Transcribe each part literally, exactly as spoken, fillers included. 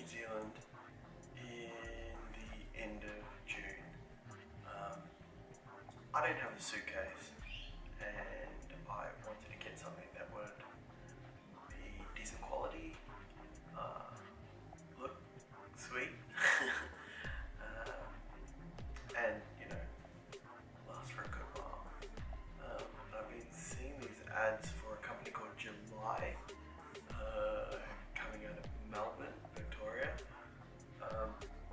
New Zealand in the end of June. Um, I don't have a suitcase and I wanted to get something that would be decent quality, uh, look sweet, um, and you know, last for a good while. Um, I've been seeing these ads for a company called July, uh, coming out of Melbourne, Victoria, um,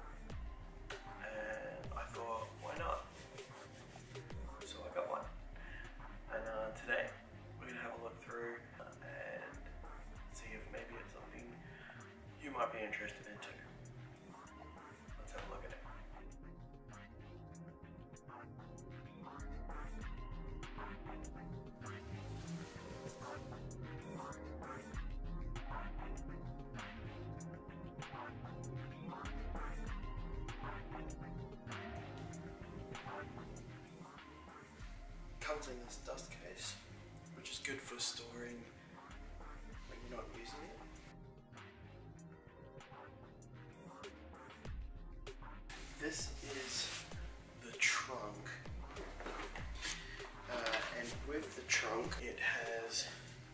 and I thought, why not? So I got one, and uh, today we're going to have a look through and see if maybe it's something you might be interested in too. Let's have a look at it. Comes in this dust case, which is good for storing when you're not using it. This is the trunk, uh, and with the trunk it has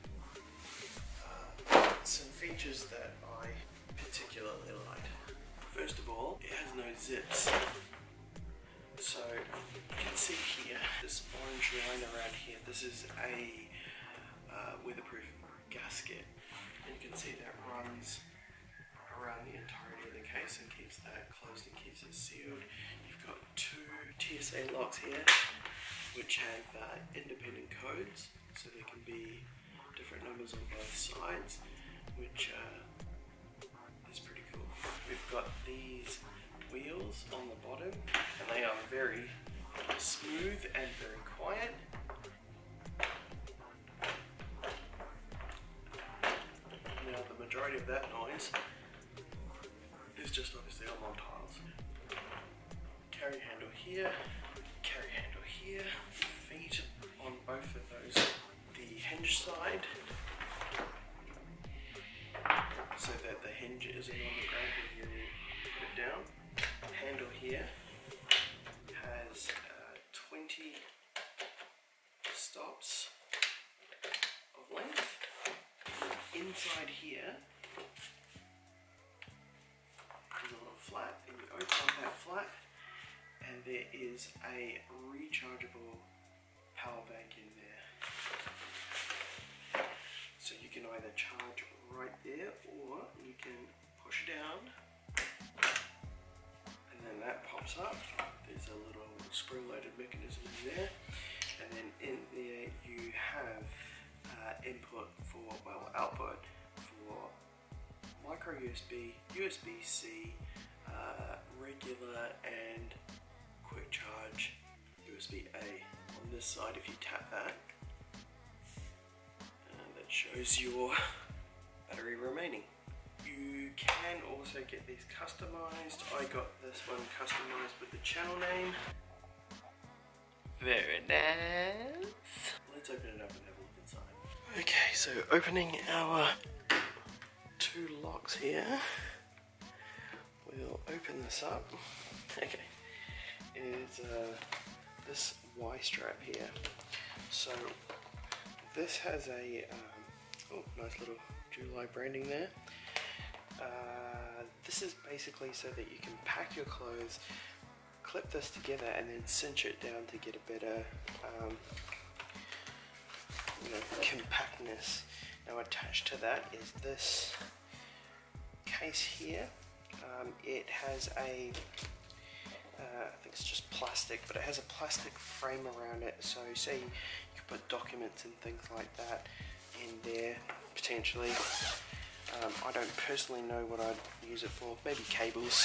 uh, some features that I particularly like. First of all, it has no zips. So you can see here, this orange line around here, this is a uh, weatherproof gasket, and you can see that runs around the entirety of the case and keeps that closed and keeps it sealed. You've got two T S A locks here, which have uh, independent codes, so there can be different numbers on both sides, which uh, is pretty cool. We've got these wheels on the bottom, and they are very smooth and very quiet. Now the majority of that noise is just obviously on tiles. Carry handle here, carry handle here, feet on both of those, the hinge side, so that the hinge isn't on the ground when you put it down. Handle here has uh, twenty stops of length. Inside here is a little flat, and you open up that flat and there is a rechargeable power bank in there. So you can either charge right there or you can push down, and then that pops up. There's a little spring-loaded mechanism in there, and then in there you have uh, input for, well, output for micro U S B, U S B C, uh, regular and quick charge U S B A. On this side, if you tap that, uh, that shows your battery remaining. You can also get these customized. I got this one customized with the channel name. Very nice. Let's open it up and have a look inside. Okay, so opening our two locks here. We'll open this up. Okay, is uh, this Y strap here. So this has a um, oh, nice little July branding there. Uh, this is basically so that you can pack your clothes, clip this together, and then cinch it down to get a better um, you know, compactness. Now attached to that is this case here. Um, it has a, uh, I think it's just plastic, but it has a plastic frame around it, so say you could put documents and things like that in there potentially. Um, I don't personally know what I'd use it for, maybe cables.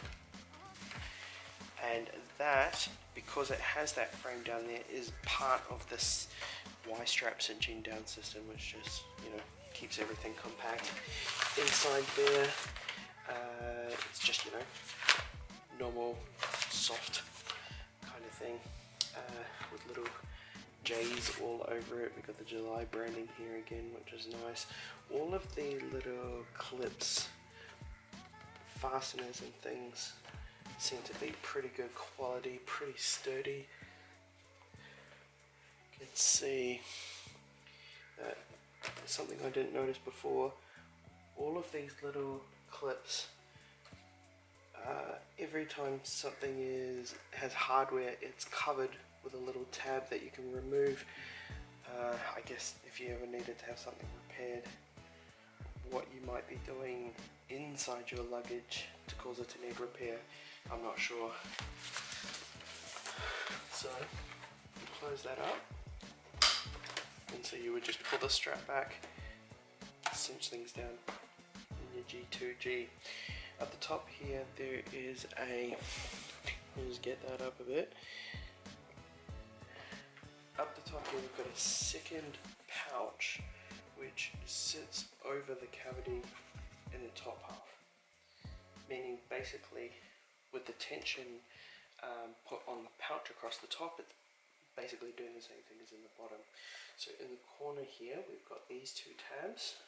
And that, because it has that frame down there, is part of this Y-strap cinching down system, which just, you know, keeps everything compact. Inside there, uh, it's just, you know, normal, soft kind of thing, uh, with little J's all over it. We've got the July branding here again, which is nice. All of the little clips fasteners and things seem to be pretty good quality, pretty sturdy. You can see that something I didn't notice before, all of these little clips, uh, every time something is has hardware, it's covered with a little tab that you can remove. Uh, I guess if you ever needed to have something repaired, what you might be doing inside your luggage to cause it to need repair, I'm not sure. So you close that up, and so you would just pull the strap back, cinch things down in your G two G. At the top here there is a, let me just get that up a bit. Up the top here we've got a second pouch which sits over the cavity in the top half, meaning basically with the tension um, put on the pouch across the top, it's basically doing the same thing as in the bottom. So in the corner here we've got these two tabs.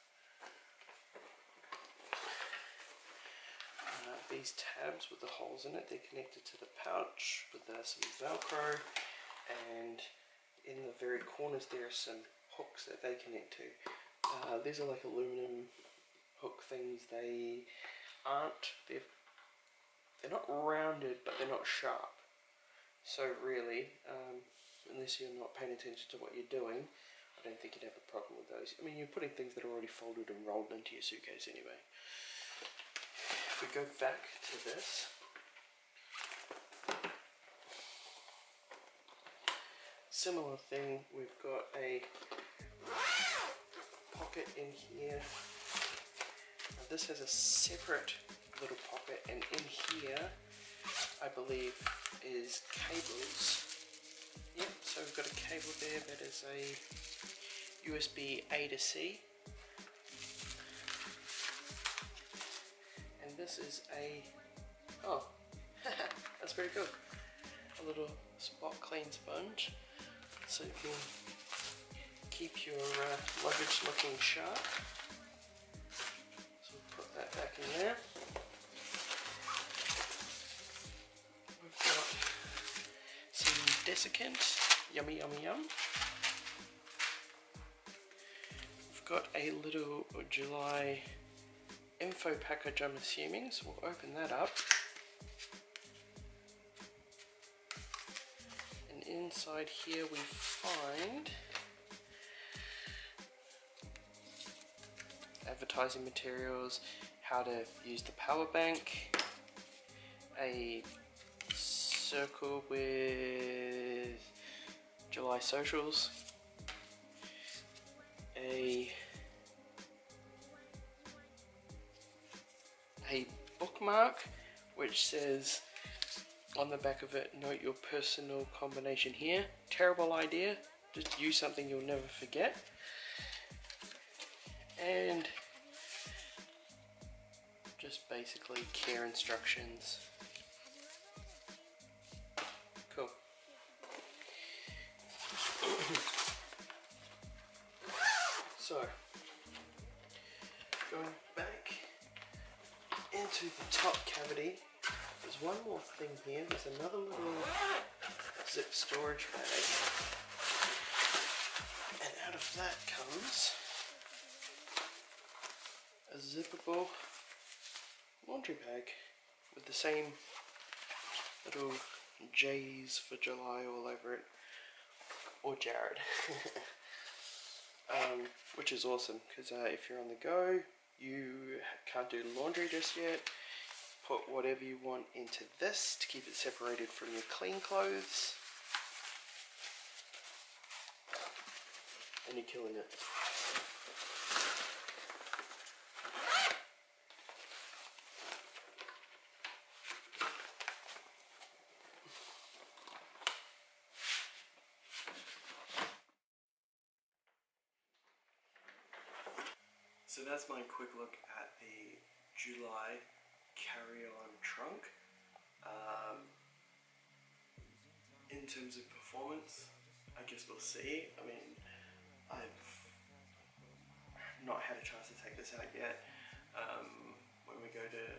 Uh, these tabs with the holes in it, they're connected to the pouch with uh, some Velcro, and in the very corners there are some hooks that they connect to. Uh, these are like aluminum hook things. They aren't, they're, they're not rounded, but they're not sharp. So really, um, unless you're not paying attention to what you're doing, I don't think you'd have a problem with those. I mean, you're putting things that are already folded and rolled into your suitcase anyway. If we go back to this, similar thing, we've got a pocket in here. Now this has a separate little pocket, and in here I believe is cables. Yep, so we've got a cable there that is a U S B A to C. And this is a, oh, that's very good. A little spot clean sponge, so you can keep your uh, luggage looking sharp. So we'll put that back in there. We've got some desiccant, yummy yummy yum. We've got a little July info package, I'm assuming, so we'll open that up. And inside here we find advertising materials, how to use the power bank, a circle with July socials, a a bookmark which says on the back of it, note your personal combination here. Terrible idea, just use something you'll never forget. And just basically care instructions. Cool. So, going back into the top cavity, there's one more thing here. There's another little zip storage bag, and out of that comes a zippable laundry bag with the same little J's for July all over it, or Jared. um, which is awesome, because uh, if you're on the go, you can't do laundry just yet, put whatever you want into this to keep it separated from your clean clothes, and you're killing it. So that's my quick look at the July carry-on trunk. Um, in terms of performance, I guess we'll see. I mean, I've not had a chance to take this out yet. Um, when we go to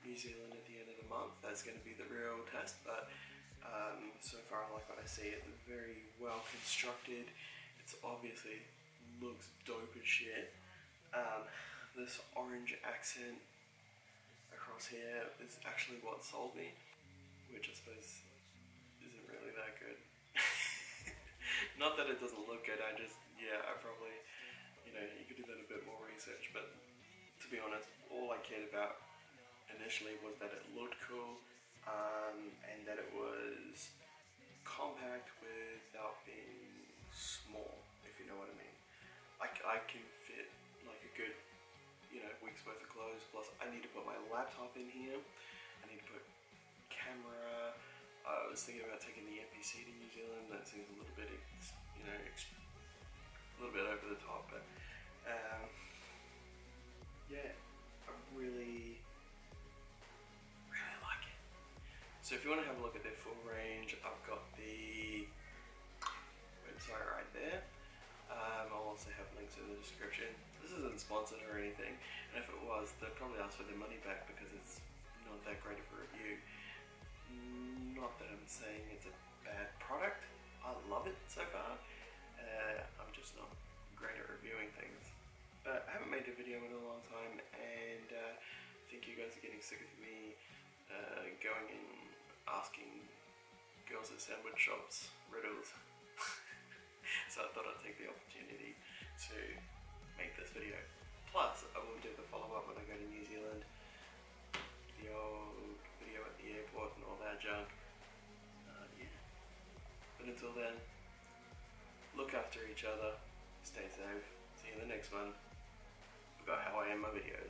New Zealand at the end of the month. That's going to be the real test, but um, so far I like what I see. It's very well constructed. It's obviously looks dope as shit. Um, this orange accent across here is actually what sold me, which I suppose isn't really that good. Not that it doesn't look good, I just, yeah, I probably, you know, you could do that a bit more research, but to be honest, all I cared about initially was that it looked cool, um, and that it was compact without being small, if you know what I mean. I, I can fit like a good, you know, week's worth of clothes, plus I need to put my laptop in here, I need to put camera. I was thinking about taking the N P C to New Zealand. That seems a little bit, you know, a little bit over the top, but um, yeah, I really, really like it. So if you want to have a look at their full range, I've got the website right there. Um, I'll also have links in the description. This isn't sponsored or anything, and if it was, they'd probably ask for their money back because it's not that great of a review. Not that I'm saying it's a bad product. I love it so far. Uh, I'm just not great at reviewing things. But I haven't made a video in a long time, and uh, I think you guys are getting sick of me uh, going and asking girls at sandwich shops riddles. So I thought I'd take the opportunity to make this video. Plus, I will do the follow-up when I go to New Zealand. The old video at the airport and all that junk. Uh, yeah. But until then, look after each other, stay safe, see you in the next one. Forgot how I end my videos.